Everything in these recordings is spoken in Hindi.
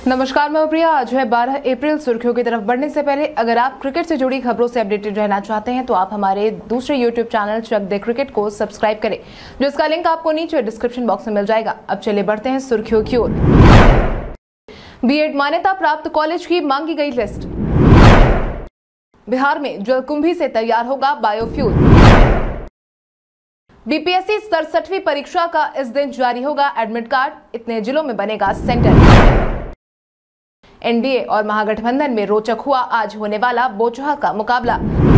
नमस्कार, मैं प्रिया। आज है 12 अप्रैल। सुर्खियों की तरफ बढ़ने से पहले अगर आप क्रिकेट से जुड़ी खबरों से अपडेटेड रहना चाहते हैं तो आप हमारे दूसरे YouTube channel Chak De cricket को सब्सक्राइब करें, जिसका लिंक आपको नीचे डिस्क्रिप्शन बॉक्स में मिल जाएगा। अब चलिए बढ़ते हैं सुर्खियों की ओर। बीएड मान्यता प्राप्त कॉलेज की मांगी गई लिस्ट। बिहार में जलकुंभी से तैयार होगा बायोफ्यूल। बीपीएससी 67वीं परीक्षा का इस दिन जारी होगा एडमिट कार्ड। इतने जिलों में बनेगा सेंटर। एनडीए और महागठबंधन में रोचक हुआ आज होने वाला बोचहा का मुकाबला।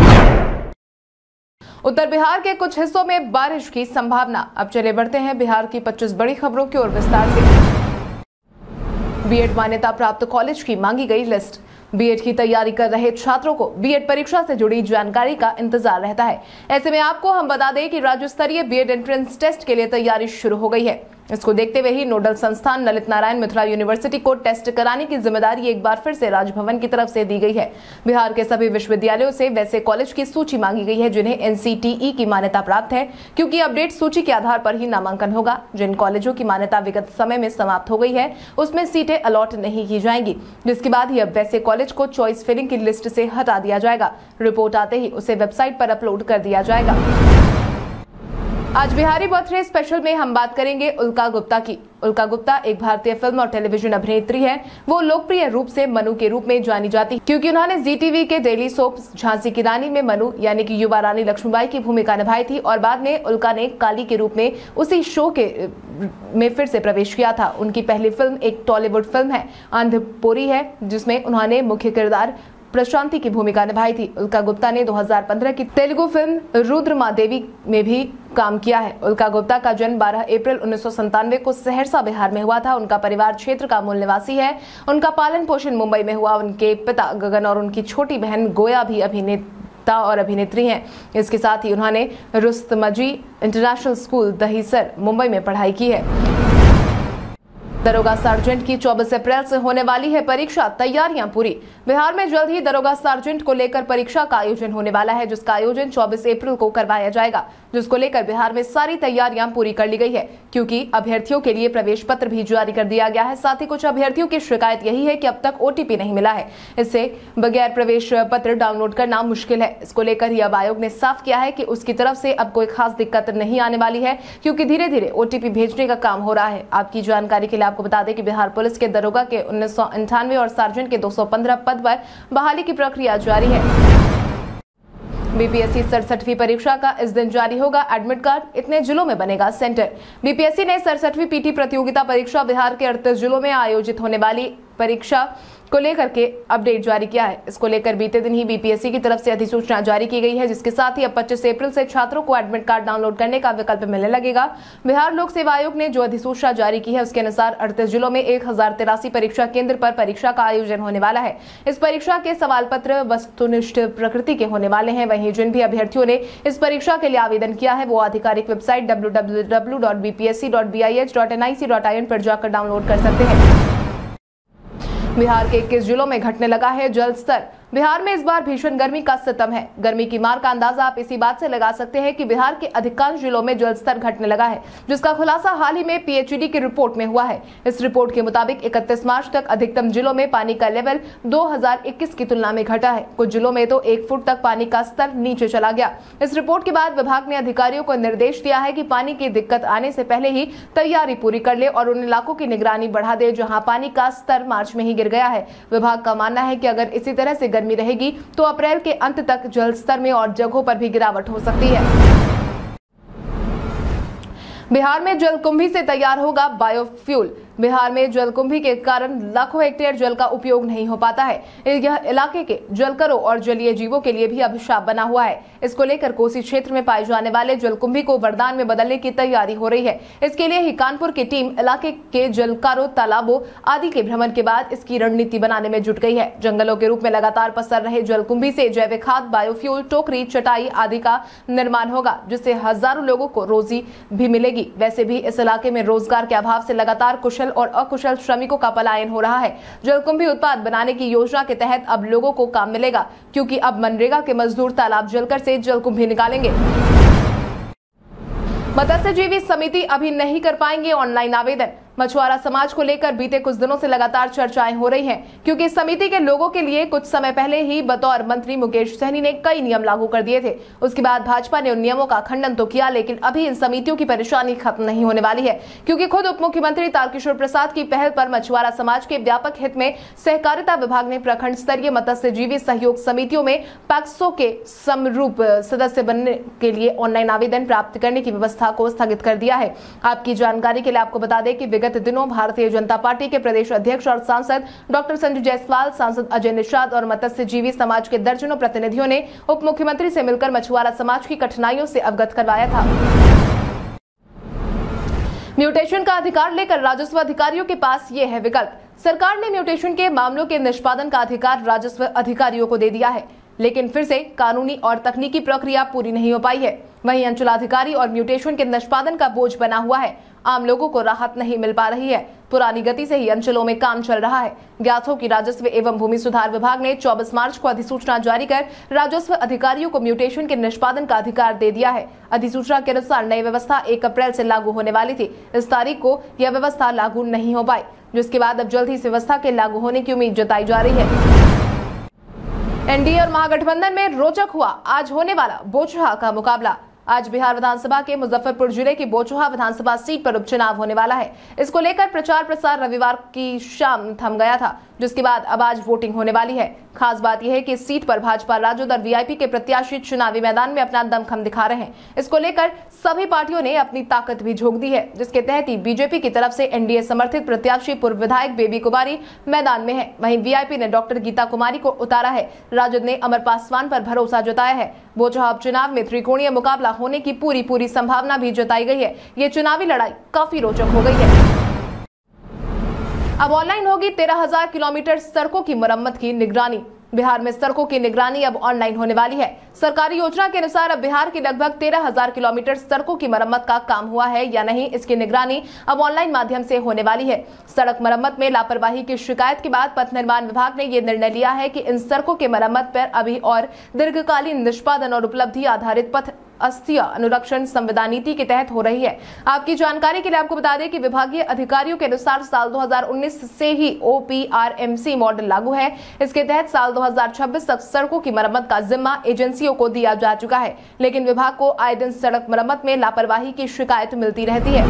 उत्तर बिहार के कुछ हिस्सों में बारिश की संभावना। अब चले बढ़ते हैं बिहार की 25 बड़ी खबरों की ओर विस्तार से। बीएड मान्यता प्राप्त कॉलेज की मांगी गई लिस्ट। बीएड की तैयारी कर रहे छात्रों को बीएड परीक्षा से जुड़ी जानकारी का इंतजार रहता है। ऐसे में आपको हम बता दें कि राज्य स्तरीय बीएड एंट्रेंस टेस्ट के लिए तैयारी शुरू हो गई है। इसको देखते हुए ही नोडल संस्थान ललित नारायण मिथिला यूनिवर्सिटी को टेस्ट कराने की जिम्मेदारी एक बार फिर से राजभवन की तरफ से दी गई है। बिहार के सभी विश्वविद्यालयों से वैसे कॉलेज की सूची मांगी गई है जिन्हें एनसीटीई की मान्यता प्राप्त है, क्योंकि अपडेट सूची के आधार पर ही नामांकन होगा। जिन कॉलेजों की मान्यता विगत समय में समाप्त हो गई है उसमें सीटें अलॉट नहीं की जाएंगी, जिसके बाद ही अब वैसे कॉलेज को चॉइस फिलिंग की लिस्ट से हटा दिया जाएगा। रिपोर्ट आते ही उसे वेबसाइट पर अपलोड कर दिया जाएगा। आज बिहारी बर्थडे स्पेशल में हम बात करेंगे उल्का गुप्ता की। उल्का गुप्ता एक भारतीय फिल्म और टेलीविजन अभिनेत्री है। वो लोकप्रिय रूप से मनु के रूप में जानी जाती क्योंकि उन्होंने जी टीवी के डेली सोप झांसी की रानी में मनु यानी कि युवा रानी लक्ष्मीबाई की भूमिका निभाई थी और बाद में उल्का ने काली के रूप में उसी शो में फिर से प्रवेश किया था। उनकी पहली फिल्म एक टॉलीवुड फिल्म है अंधपुरी है, जिसमें उन्होंने मुख्य किरदार प्रशांति की भूमिका निभाई थी। उल्का गुप्ता ने 2015 की तेलुगु फिल्म रुद्रमादेवी में भी काम किया है। उल्का गुप्ता का जन्म 12 अप्रैल 1997 को सहरसा बिहार में हुआ था। उनका परिवार क्षेत्र का मूल निवासी है। उनका पालन पोषण मुंबई में हुआ। उनके पिता गगन और उनकी छोटी बहन गोया भी अभिनेता और अभिनेत्री हैं। इसके साथ ही उन्होंने रुस्तमजी इंटरनेशनल स्कूल दहीसर मुंबई में पढ़ाई की है। दरोगा सार्जेंट की 24 अप्रैल से होने वाली है परीक्षा, तैयारियां पूरी। बिहार में जल्द ही दरोगा सार्जेंट को लेकर परीक्षा का आयोजन होने वाला है, जिसका आयोजन 24 अप्रैल को करवाया जाएगा, जिसको लेकर बिहार में सारी तैयारियां पूरी कर ली गई है, क्योंकि अभ्यर्थियों के लिए प्रवेश पत्र भी जारी कर दिया गया है। साथ ही कुछ अभ्यर्थियों की शिकायत यही है कि अब तक ओटीपी नहीं मिला है। इससे बगैर प्रवेश पत्र डाउनलोड करना मुश्किल है। इसको लेकर ही अब आयोग ने साफ किया है कि उसकी तरफ से अब कोई खास दिक्कत नहीं आने वाली है, क्योंकि धीरे धीरे ओटीपी भेजने का काम हो रहा है। आपकी जानकारी के लिए आपको बता दें कि बिहार पुलिस के दरोगा के 1998 और सार्जेंट के 215 पद पर बहाली की प्रक्रिया जारी है। बीपीएससी 67वीं परीक्षा का इस दिन जारी होगा एडमिट कार्ड। इतने जिलों में बनेगा सेंटर। बीपीएससी ने 67वीं पीटी प्रतियोगिता परीक्षा बिहार के 38 जिलों में आयोजित होने वाली परीक्षा को लेकर के अपडेट जारी किया है। इसको लेकर बीते दिन ही बीपीएससी की तरफ से अधिसूचना जारी की गई है, जिसके साथ ही अब 25 अप्रैल से छात्रों को एडमिट कार्ड डाउनलोड करने का विकल्प मिलने लगेगा। बिहार लोक सेवा आयोग ने जो अधिसूचना जारी की है उसके अनुसार 38 जिलों में 1083 परीक्षा केंद्र पर परीक्षा का आयोजन होने वाला है। इस परीक्षा के सवाल पत्र वस्तुनिष्ठ प्रकृति के होने वाले हैं। वहीं जिन भी अभ्यर्थियों ने इस परीक्षा के लिए आवेदन किया है वो आधिकारिक वेबसाइट www.bpsc.bih.nic.in पर जाकर डाउनलोड कर सकते हैं। बिहार के 21 जिलों में घटने लगा है जल स्तर। बिहार में इस बार भीषण गर्मी का सितम है। गर्मी की मार का अंदाजा आप इसी बात से लगा सकते हैं कि बिहार के अधिकांश जिलों में जल स्तर घटने लगा है, जिसका खुलासा हाल ही में पीएचईडी की रिपोर्ट में हुआ है। इस रिपोर्ट के मुताबिक 31 मार्च तक अधिकतम जिलों में पानी का लेवल 2021 की तुलना में घटा है। कुछ जिलों में तो 1 फुट तक पानी का स्तर नीचे चला गया। इस रिपोर्ट के बाद विभाग ने अधिकारियों को निर्देश दिया है कि पानी की दिक्कत आने से पहले ही तैयारी पूरी कर ले और उन इलाकों की निगरानी बढ़ा दे जहाँ पानी का स्तर मार्च में ही गिर गया है। विभाग का मानना है कि अगर इसी तरह से गर्मी रहेगी तो अप्रैल के अंत तक जल स्तर में और जगहों पर भी गिरावट हो सकती है। बिहार में जलकुंभी से तैयार होगा बायोफ्यूल। बिहार में जलकुंभी के कारण लाखों हेक्टेयर जल का उपयोग नहीं हो पाता है। यह इलाके के जलकरों और जलीय जीवों के लिए भी अभिशाप बना हुआ है। इसको लेकर कोसी क्षेत्र में पाए जाने वाले जलकुंभी को वरदान में बदलने की तैयारी हो रही है। इसके लिए ही कानपुर की टीम इलाके के जलकारों, तालाबों आदि के भ्रमण के बाद इसकी रणनीति बनाने में जुट गई है। जंगलों के रूप में लगातार पसर रहे जलकुंभी से जैविक खाद, बायोफ्यूल, टोकरी, चटाई आदि का निर्माण होगा, जिससे हजारों लोगों को रोजी भी मिलेगी। वैसे भी इस इलाके में रोजगार के अभाव से लगातार कुशल और अकुशल श्रमिकों का पलायन हो रहा है। जलकुंभी उत्पाद बनाने की योजना के तहत अब लोगों को काम मिलेगा, क्योंकि अब मनरेगा के मजदूर तालाब जलकर से जलकुंभी निकालेंगे। मत्स्य जीवी समिति अभी नहीं कर पाएंगे ऑनलाइन आवेदन। मछुआरा समाज को लेकर बीते कुछ दिनों से लगातार चर्चाएं हो रही हैं, क्योंकि समिति के लोगों के लिए कुछ समय पहले ही बतौर मंत्री मुकेश सहनी ने कई नियम लागू कर दिए थे। उसके बाद भाजपा ने उन नियमों का खंडन तो किया, लेकिन अभी इन समितियों की परेशानी खत्म नहीं होने वाली है, क्योंकि खुद उप मुख्यमंत्री तारकिशोर प्रसाद की पहल पर मछुआरा समाज के व्यापक हित में सहकारिता विभाग ने प्रखंड स्तरीय मत्स्यजीवी सहयोग समितियों में पैक्सो के समरूप सदस्य बनने के लिए ऑनलाइन आवेदन प्राप्त करने की व्यवस्था को स्थगित कर दिया है। आपकी जानकारी के लिए आपको बता दें कि विगत दिनों भारतीय जनता पार्टी के प्रदेश अध्यक्ष और सांसद डॉक्टर संजय जायसवाल, सांसद अजय निषाद और मत्स्यजीवी समाज के दर्जनों प्रतिनिधियों ने उप मुख्यमंत्री से मिलकर मछुआरा समाज की कठिनाइयों से अवगत करवाया था। म्यूटेशन का अधिकार लेकर राजस्व अधिकारियों के पास ये है विकल्प। सरकार ने म्यूटेशन के मामलों के निष्पादन का अधिकार राजस्व अधिकारियों को दे दिया है, लेकिन फिर से कानूनी और तकनीकी प्रक्रिया पूरी नहीं हो पाई है। वहीं अंचलाधिकारी और म्यूटेशन के निष्पादन का बोझ बना हुआ है। आम लोगों को राहत नहीं मिल पा रही है। पुरानी गति से ही अंचलों में काम चल रहा है। ज्ञात हो कि राजस्व एवं भूमि सुधार विभाग ने 24 मार्च को अधिसूचना जारी कर राजस्व अधिकारियों को म्यूटेशन के निष्पादन का अधिकार दे दिया है। अधिसूचना के अनुसार नई व्यवस्था 1 अप्रैल से लागू होने वाली थी। इस तारीख को यह व्यवस्था लागू नहीं हो पाई, जिसके बाद अब जल्द ही इस व्यवस्था के लागू होने की उम्मीद जताई जा रही है। एनडीए और महागठबंधन में रोचक हुआ आज होने वाला बोचहा का मुकाबला। आज बिहार विधानसभा के मुजफ्फरपुर जिले की बोचहा विधानसभा सीट पर उपचुनाव होने वाला है। इसको लेकर प्रचार प्रसार रविवार की शाम थम गया था, जिसके बाद अब आज वोटिंग होने वाली है। खास बात यह है कि इस सीट पर भाजपा, राजद और वीआईपी के प्रत्याशी चुनावी मैदान में अपना दमखम दिखा रहे हैं। इसको लेकर सभी पार्टियों ने अपनी ताकत भी झोंक दी है, जिसके तहत ही बीजेपी की तरफ से एनडीए समर्थित प्रत्याशी पूर्व विधायक बेबी कुमारी मैदान में है। वहीं वीआईपी ने डॉक्टर गीता कुमारी को उतारा है। राजद ने अमर पासवान पर भरोसा जताया है। बोचहा उपचुनाव में त्रिकोणीय मुकाबला होने की पूरी संभावना भी जताई गई है। ये चुनावी लड़ाई काफी रोचक हो गई है। अब ऑनलाइन होगी 13,000 किलोमीटर सड़कों की मरम्मत की निगरानी। बिहार में सड़कों की निगरानी अब ऑनलाइन होने वाली है। सरकारी योजना के अनुसार अब बिहार की लगभग 13,000 किलोमीटर सड़कों की मरम्मत का काम हुआ है या नहीं, इसकी निगरानी अब ऑनलाइन माध्यम से होने वाली है। सड़क मरम्मत में लापरवाही की शिकायत के बाद पथ निर्माण विभाग ने यह निर्णय लिया है कि इन सड़कों के मरम्मत पर अभी और दीर्घकालीन निष्पादन और उपलब्धि आधारित पथ अस्थीय अनुरक्षण संविदा नीति के तहत हो रही है। आपकी जानकारी के लिए आपको बता दें कि विभागीय अधिकारियों के अनुसार साल 2019 से ही OPRMC मॉडल लागू है। इसके तहत साल 2026 तक सड़कों की मरम्मत का जिम्मा एजेंसियों को दिया जा चुका है, लेकिन विभाग को आए दिन सड़क मरम्मत में लापरवाही की शिकायत मिलती रहती है।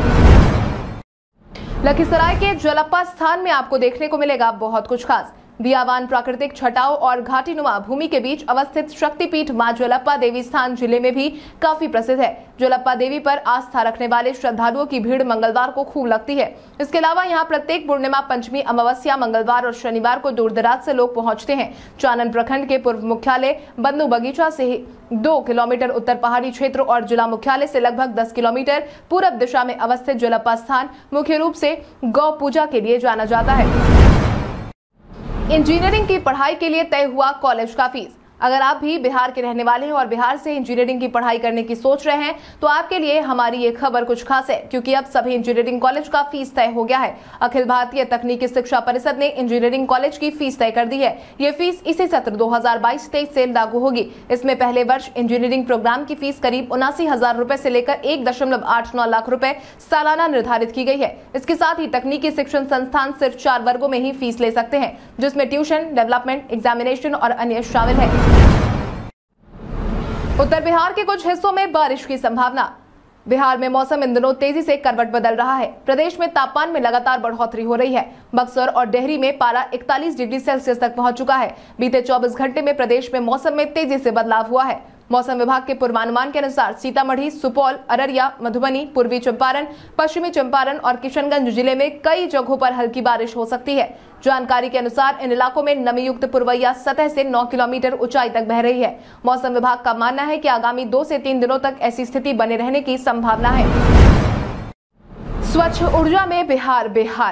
लखीसराय के जलप्पा स्थान में आपको देखने को मिलेगा बहुत कुछ खास। बियावान प्राकृतिक छटाव और घाटीनुमा भूमि के बीच अवस्थित शक्तिपीठ मां जलप्पा देवी स्थान जिले में भी काफी प्रसिद्ध है। जलप्पा देवी पर आस्था रखने वाले श्रद्धालुओं की भीड़ मंगलवार को खूब लगती है। इसके अलावा यहां प्रत्येक पूर्णिमा, पंचमी, अमावस्या, मंगलवार और शनिवार को दूर दराज से लोग पहुंचते हैं। चानन प्रखंड के पूर्व मुख्यालय बंदू बगीचा से 2 किलोमीटर उत्तर पहाड़ी क्षेत्र और जिला मुख्यालय से लगभग 10 किलोमीटर पूर्व दिशा में अवस्थित जलप्पा स्थान मुख्य रूप से गौ पूजा के लिए जाना जाता है। इंजीनियरिंग की पढ़ाई के लिए तय हुआ कॉलेज का फीस। अगर आप भी बिहार के रहने वाले हैं और बिहार से इंजीनियरिंग की पढ़ाई करने की सोच रहे हैं, तो आपके लिए हमारी ये खबर कुछ खास है, क्योंकि अब सभी इंजीनियरिंग कॉलेज का फीस तय हो गया है। अखिल भारतीय तकनीकी शिक्षा परिषद ने इंजीनियरिंग कॉलेज की फीस तय कर दी है। ये फीस इसी सत्र 2022-23 से लागू होगी। इसमें पहले वर्ष इंजीनियरिंग प्रोग्राम की फीस करीब 79,000 रुपए से लेकर 1.89 लाख रुपए सालाना निर्धारित की गई है। इसके साथ ही तकनीकी शिक्षण संस्थान सिर्फ 4 वर्गों में ही फीस ले सकते हैं, जिसमें ट्यूशन, डेवलपमेंट, एग्जामिनेशन और अन्य शामिल है। उत्तर बिहार के कुछ हिस्सों में बारिश की संभावना। बिहार में मौसम इन दिनों तेजी से करवट बदल रहा है। प्रदेश में तापमान में लगातार बढ़ोतरी हो रही है। बक्सर और डेहरी में पारा 41 डिग्री सेल्सियस तक पहुंच चुका है। बीते 24 घंटे में प्रदेश में मौसम में तेजी से बदलाव हुआ है। मौसम विभाग के पूर्वानुमान के अनुसार सीतामढ़ी, सुपौल, अररिया, मधुबनी, पूर्वी चंपारण, पश्चिमी चंपारण और किशनगंज जिले में कई जगहों पर हल्की बारिश हो सकती है। जानकारी के अनुसार इन इलाकों में नमी युक्त पुरवैया सतह से 9 किलोमीटर ऊंचाई तक बह रही है। मौसम विभाग का मानना है कि आगामी 2 से 3 दिनों तक ऐसी स्थिति बने रहने की संभावना है। स्वच्छ ऊर्जा में बिहार बेहाल।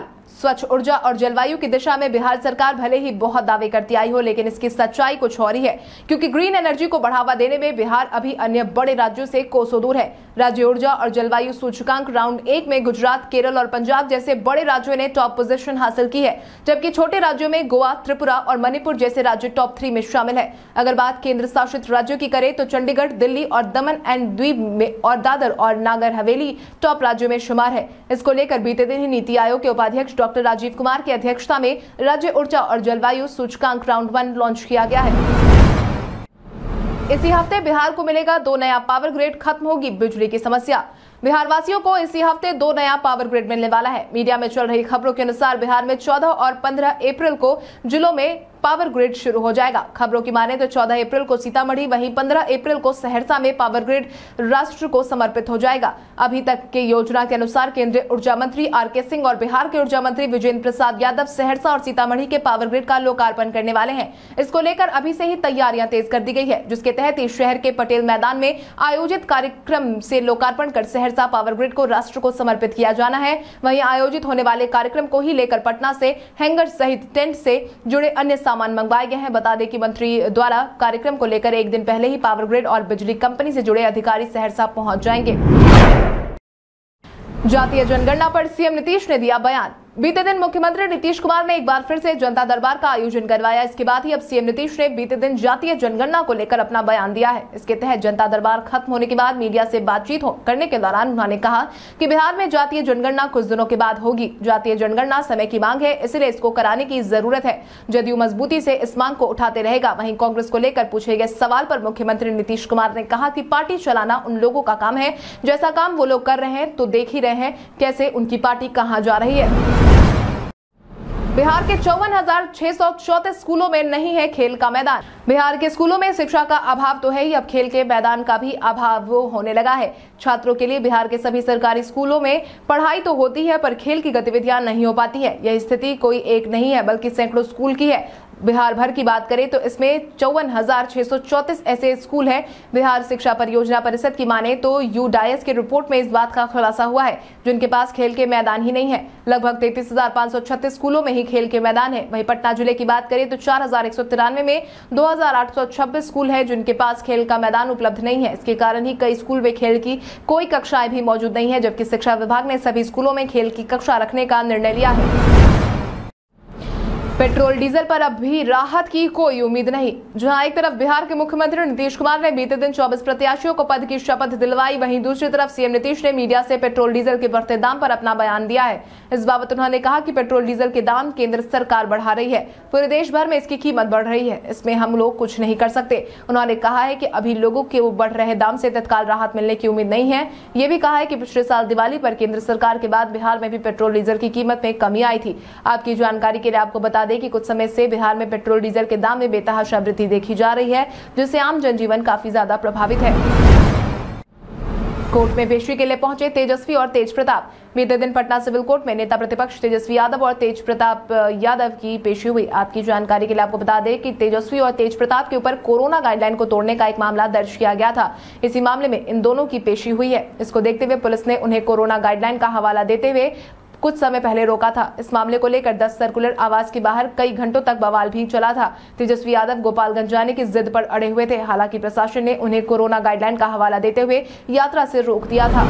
स्वच्छ ऊर्जा और जलवायु की दिशा में बिहार सरकार भले ही बहुत दावे करती आई हो, लेकिन इसकी सच्चाई कुछ और ही है, क्योंकि ग्रीन एनर्जी को बढ़ावा देने में बिहार अभी अन्य बड़े राज्यों से कोसों दूर है। राज्य ऊर्जा और जलवायु सूचकांक राउंड 1 में गुजरात, केरल और पंजाब जैसे बड़े राज्यों ने टॉप पोजीशन हासिल की है, जबकि छोटे राज्यों में गोवा, त्रिपुरा और मणिपुर जैसे राज्य टॉप 3 में शामिल है। अगर बात केंद्र शासित राज्यों की करें तो चंडीगढ़, दिल्ली और दमन एंड द्वीप में और दादर और नागर हवेली टॉप राज्यों में शुमार है। इसको लेकर बीते दिन ही नीति आयोग के उपाध्यक्ष डॉक्टर राजीव कुमार की अध्यक्षता में राज्य ऊर्जा और जलवायु सूचकांक राउंड 1 लॉन्च किया गया है। इसी हफ्ते बिहार को मिलेगा 2 नया पावर ग्रिड, खत्म होगी बिजली की समस्या। बिहार वासियों को इसी हफ्ते 2 नया पावर ग्रिड मिलने वाला है। मीडिया में चल रही खबरों के अनुसार बिहार में 14 और 15 अप्रैल को जिलों में पावर ग्रिड शुरू हो जाएगा। खबरों की माने तो 14 अप्रैल को सीतामढ़ी, वहीं 15 अप्रैल को सहरसा में पावर ग्रिड राष्ट्र को समर्पित हो जाएगा। अभी तक के योजना के अनुसार केंद्रीय ऊर्जा मंत्री आर.के. सिंह और बिहार के ऊर्जा मंत्री विजेंद्र प्रसाद यादव सहरसा और सीतामढ़ी के पावर ग्रिड का लोकार्पण करने वाले हैं। इसको लेकर अभी से ही तैयारियां तेज कर दी गई है, जिसके तहत इस शहर के पटेल मैदान में आयोजित कार्यक्रम से लोकार्पण कर सहरसा पावर ग्रिड को राष्ट्र को समर्पित किया जाना है। वहीं आयोजित होने वाले कार्यक्रम को ही लेकर पटना से हैंगर सहित टेंट से जुड़े अन्य सामान मंगवाए गए हैं। बता दें कि मंत्री द्वारा कार्यक्रम को लेकर एक दिन पहले ही पावर ग्रिड और बिजली कंपनी से जुड़े अधिकारी सहरसा पहुंच जाएंगे। जातीय जनगणना पर सीएम नीतीश ने दिया बयान। बीते दिन मुख्यमंत्री नीतीश कुमार ने एक बार फिर से जनता दरबार का आयोजन करवाया। इसके बाद ही अब सीएम नीतीश ने बीते दिन जातीय जनगणना को लेकर अपना बयान दिया है। इसके तहत जनता दरबार खत्म होने के बाद मीडिया से बातचीत करने के दौरान उन्होंने कहा कि बिहार में जातीय जनगणना कुछ दिनों के बाद होगी। जातीय जनगणना समय की मांग है, इसलिए इसको कराने की जरूरत है। जदयू मजबूती से इस मांग को उठाते रहेगा। वहीं कांग्रेस को लेकर पूछे गए सवाल पर मुख्यमंत्री नीतीश कुमार ने कहा कि पार्टी चलाना उन लोगों का काम है, जैसा काम वो लोग कर रहे हैं तो देख ही रहे हैं कैसे उनकी पार्टी कहां जा रही है। बिहार के 54,634 स्कूलों में नहीं है खेल का मैदान। बिहार के स्कूलों में शिक्षा का अभाव तो है ही, अब खेल के मैदान का भी अभाव होने लगा है। छात्रों के लिए बिहार के सभी सरकारी स्कूलों में पढ़ाई तो होती है, पर खेल की गतिविधियां नहीं हो पाती है। यह स्थिति कोई एक नहीं है, बल्कि सैकड़ों स्कूल की है। बिहार भर की बात करें तो इसमें 54,634 ऐसे स्कूल हैं। बिहार शिक्षा परियोजना परिषद की माने तो यूडाइस की रिपोर्ट में इस बात का खुलासा हुआ है, जिनके पास खेल के मैदान ही नहीं है। लगभग 33,536 स्कूलों में ही खेल के मैदान है। वहीं पटना जिले की बात करें तो 4,193 में 2,826 स्कूल है जिनके पास खेल का मैदान उपलब्ध नहीं है। इसके कारण ही कई स्कूल में खेल की कोई कक्षाएं भी मौजूद नहीं है, जबकि शिक्षा विभाग ने सभी स्कूलों में खेल की कक्षा रखने का निर्णय लिया है। पेट्रोल डीजल पर अब भी राहत की कोई उम्मीद नहीं। जहां एक तरफ बिहार के मुख्यमंत्री नीतीश कुमार ने बीते दिन 24 प्रत्याशियों को पद की शपथ दिलवाई, वहीं दूसरी तरफ सीएम नीतीश ने मीडिया से पेट्रोल डीजल के बढ़ते दाम पर अपना बयान दिया है। इस बाबत उन्होंने कहा कि पेट्रोल डीजल के दाम केंद्र सरकार बढ़ा रही है, पूरे देश भर में इसकी कीमत बढ़ रही है, इसमें हम लोग कुछ नहीं कर सकते। उन्होंने कहा है कि अभी लोगों के बढ़ रहे दाम से तत्काल राहत मिलने की उम्मीद नहीं है। ये भी कहा है कि पिछले साल दिवाली पर केंद्र सरकार के बाद बिहार में भी पेट्रोल डीजल की कीमत में कमी आई थी। आपकी जानकारी के लिए आपको बता दें कि कुछ समय से बिहार में पेट्रोल डीजल के दाम में बेतहाशा वृद्धि देखी जा रही है, जिससे आम जनजीवन काफी ज्यादा प्रभावित है। कोर्ट में पेशी के लिए पहुंचे तेजस्वी और तेज प्रताप। बीते दिन पटना सिविल कोर्ट में नेता प्रतिपक्ष तेजस्वी यादव और तेज प्रताप यादव की पेशी हुई। आपकी जानकारी के लिए आपको बता दें कि तेजस्वी और तेज प्रताप के ऊपर कोरोना गाइडलाइन को तोड़ने का एक मामला दर्ज किया गया था। इसी मामले में इन दोनों की पेशी हुई है। इसको देखते हुए पुलिस ने उन्हें कोरोना गाइडलाइन का हवाला देते हुए कुछ समय पहले रोका था। इस मामले को लेकर 10 सर्कुलर आवास के बाहर कई घंटों तक बवाल भी चला था। तेजस्वी यादव गोपालगंज जाने की जिद पर अड़े हुए थे। हालांकि प्रशासन ने उन्हें कोरोना गाइडलाइन का हवाला देते हुए यात्रा से रोक दिया था।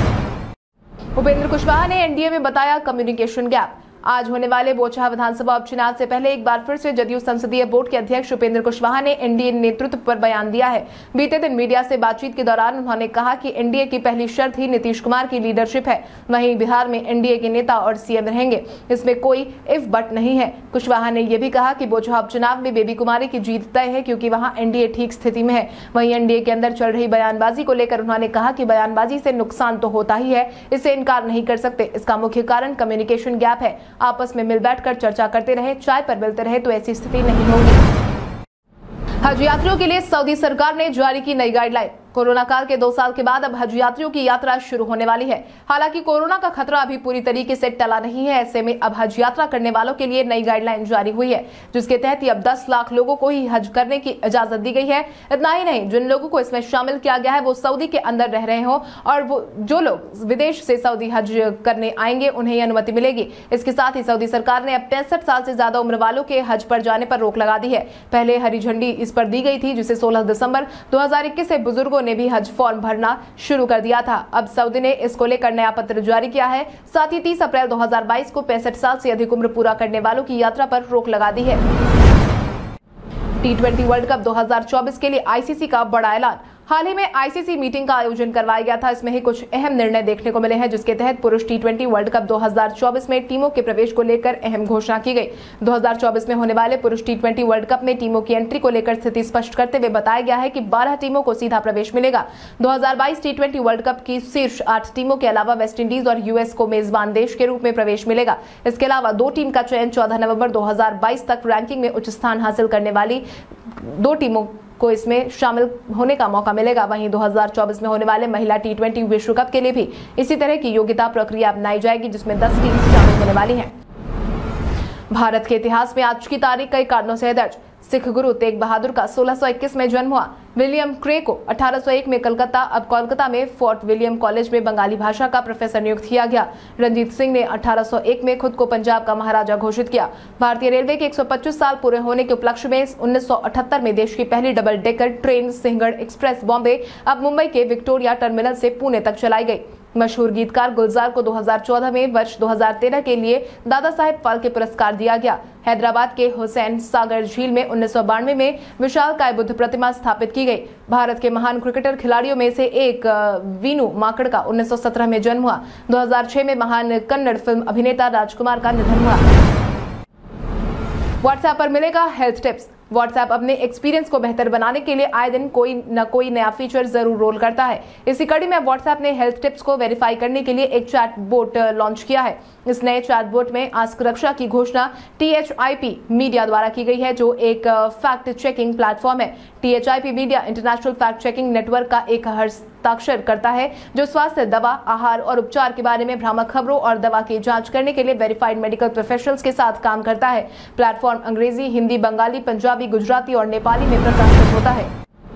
उपेंद्र कुशवाहा ने एनडीए में बताया कम्युनिकेशन गैप। आज होने वाले बोचहा विधानसभा उपचुनाव से पहले एक बार फिर से जदयू संसदीय बोर्ड के अध्यक्ष उपेंद्र कुशवाहा ने एनडीए नेतृत्व पर बयान दिया है। बीते दिन मीडिया से बातचीत के दौरान उन्होंने कहा कि एनडीए की पहली शर्त ही नीतीश कुमार की लीडरशिप है। वहीं बिहार में एनडीए के नेता और सीएम रहेंगे, इसमें कोई इफ बट नहीं है। कुशवाहा ने यह भी कहा कि बोचहा उपचुनाव में बेबी कुमारी की जीत तय है, क्योंकि वहां एनडीए ठीक स्थिति में है। वहीं एनडीए के अंदर चल रही बयानबाजी को लेकर उन्होंने कहा कि बयानबाजी से नुकसान तो होता ही है, इससे इनकार नहीं कर सकते। इसका मुख्य कारण कम्युनिकेशन गैप है। आपस में मिल बैठकर चर्चा करते रहे, चाय पर मिलते रहे तो ऐसी स्थिति नहीं होगी। हज यात्रियों के लिए सऊदी सरकार ने जारी की नई गाइडलाइन। कोरोना काल के 2 साल के बाद अब हज यात्रियों की यात्रा शुरू होने वाली है। हालांकि कोरोना का खतरा अभी पूरी तरीके से टला नहीं है। ऐसे में अब हज यात्रा करने वालों के लिए नई गाइडलाइन जारी हुई है, जिसके तहत अब 10 लाख लोगों को ही हज करने की इजाजत दी गई है। इतना ही नहीं, जिन लोगों को इसमें शामिल किया गया है वो सऊदी के अंदर रह रहे हो और वो जो लोग विदेश से सऊदी हज करने आएंगे उन्हें यह अनुमति मिलेगी। इसके साथ ही सऊदी सरकार ने अब 65 साल से ज्यादा उम्र वालों के हज पर जाने पर रोक लगा दी है। पहले हरी झंडी इस पर दी गई थी, जिसे 16 दिसंबर 2021 से बुजुर्गों ने भी हज फॉर्म भरना शुरू कर दिया था। अब सऊदी ने इसको लेकर नया पत्र जारी किया है। साथ ही 30 अप्रैल 2022 को 65 साल से अधिक उम्र पूरा करने वालों की यात्रा पर रोक लगा दी है। T20 वर्ल्ड कप 2024 के लिए आईसीसी का बड़ा ऐलान। हाल ही में आईसीसी मीटिंग का आयोजन करवाया गया था। इसमें ही कुछ अहम निर्णय देखने को मिले हैं, जिसके तहत पुरुष T20 वर्ल्ड कप 2024 में टीमों के प्रवेश को लेकर अहम घोषणा की गई। 2024 में होने वाले पुरुष T20 वर्ल्ड कप में टीमों की एंट्री को लेकर स्थिति स्पष्ट करते हुए बताया गया है कि 12 टीमों को सीधा प्रवेश मिलेगा। 2022 T20 वर्ल्ड कप की शीर्ष 8 टीमों के अलावा वेस्टइंडीज और यूएस को मेजबान देश के रूप में प्रवेश मिलेगा। इसके अलावा 2 टीम का चयन 14 नवंबर 2022 तक रैंकिंग में उच्च स्थान हासिल करने वाली 2 टीमों को इसमें शामिल होने का मौका मिलेगा। वहीं 2024 में होने वाले महिला T20 विश्व कप के लिए भी इसी तरह की योग्यता प्रक्रिया अपनाई जाएगी, जिसमें 10 टीम शामिल होने वाली हैं। भारत के इतिहास में आज की तारीख कई कारणों से दर्ज। सिख गुरु तेग बहादुर का 1621 में जन्म हुआ। विलियम क्रे को 1801 में अब कोलकाता में फोर्ट विलियम कॉलेज में बंगाली भाषा का प्रोफेसर नियुक्त किया गया। रंजीत सिंह ने 1801 में खुद को पंजाब का महाराजा घोषित किया। भारतीय रेलवे के 125 साल पूरे होने के उपलक्ष्य में 1978 में देश की पहली double decker train Sinhagad express Bombay अब मुंबई के विक्टोरिया टर्मिनल से पुणे तक चलाई गई। मशहूर गीतकार गुलजार को 2014 में वर्ष 2013 के लिए दादा साहेब फाल्के पुरस्कार दिया गया। हैदराबाद के हुसैन सागर झील में 1992 में विशालकाय बुद्ध प्रतिमा स्थापित की गई। भारत के महान क्रिकेटर खिलाड़ियों में से एक वीनू माकड़ का 1917 में जन्म हुआ। 2006 में महान कन्नड़ फिल्म अभिनेता राजकुमार का निधन हुआ। व्हाट्सएप पर मिलेगा हेल्थ टिप्स। व्हाट्सएप अपने एक्सपीरियंस को बेहतर बनाने के लिए आए दिन कोई न कोई नया फीचर जरूर रोल करता है। इसी कड़ी में व्हाट्सएप ने हेल्थ टिप्स को वेरीफाई करने के लिए एक चैट बोट लॉन्च किया है। इस नए चैट बोट में आस्क रक्षा की घोषणा THIP मीडिया द्वारा की गई है, जो एक फैक्ट चेकिंग प्लेटफॉर्म है। THIP media international fact checking network का एक हस्ताक्षर करता है, जो स्वास्थ्य, दवा, आहार और उपचार के बारे में भ्रामक खबरों और दवा की जांच करने के लिए वेरीफाइड मेडिकल प्रोफेशनल्स के साथ काम करता है। प्लेटफॉर्म अंग्रेजी, हिंदी, बंगाली, पंजाबी, गुजराती और नेपाली में प्रकाशित होता है।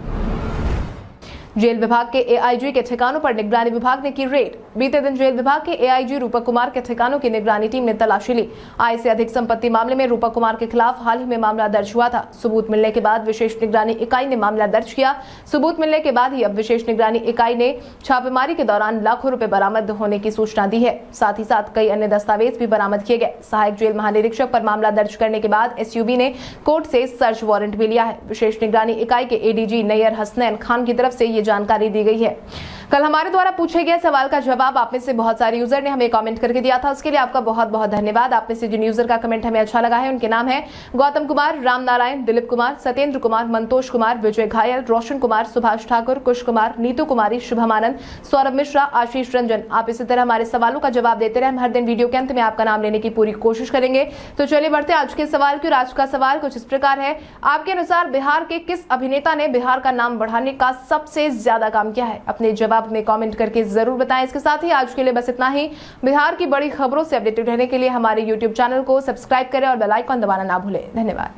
जेल विभाग के AIG के ठिकानों पर निगरानी विभाग ने की रेड। बीते दिन जेल विभाग के AIG रूपक कुमार के ठिकानों की निगरानी टीम ने तलाशी ली। आय से अधिक संपत्ति मामले में रूपक कुमार के खिलाफ हाल ही में मामला दर्ज हुआ था। सबूत मिलने के बाद विशेष निगरानी इकाई ने मामला दर्ज किया। सबूत मिलने के बाद ही अब विशेष निगरानी इकाई ने छापेमारी के दौरान लाखों रुपए बरामद होने की सूचना दी है। साथ ही साथ कई अन्य दस्तावेज भी बरामद किए गए। सहायक जेल महानिरीक्षक पर मामला दर्ज करने के बाद SUB ने कोर्ट से सर्च वारंट भी लिया है। विशेष निगरानी इकाई के ADG नैयर हसनैन खान की तरफ से ये जानकारी दी गई है। कल हमारे द्वारा पूछे गए सवाल का जवाब आप में से बहुत सारे यूजर ने हमें कमेंट करके दिया था। उसके लिए आपका बहुत बहुत धन्यवाद। आप में से जिन यूजर का कमेंट हमें अच्छा लगा है उनके नाम है गौतम कुमार, राम नारायण, दिलीप कुमार, सत्येंद्र कुमार, मंतोष कुमार, विजय घायल, रोशन कुमार, सुभाष ठाकुर, कुश कुमार, नीतू कुमारी, शुभम आनंद, सौरभ मिश्रा, आशीष रंजन। आप इसी तरह हमारे सवालों का जवाब देते रहे। हम हर दिन वीडियो के अंत में आपका नाम लेने की पूरी कोशिश करेंगे। तो चलिए बढ़ते आज के सवाल की। आज का सवाल कुछ इस प्रकार है, आपके अनुसार बिहार के किस अभिनेता ने बिहार का नाम बढ़ाने का सबसे ज्यादा काम किया है? अपने जवाब में कमेंट करके जरूर बताएं। इसके साथ ही आज के लिए बस इतना ही। बिहार की बड़ी खबरों से अपडेटेड रहने के लिए हमारे YouTube चैनल को सब्सक्राइब करें और बेल आइकन दबाना ना भूलें। धन्यवाद।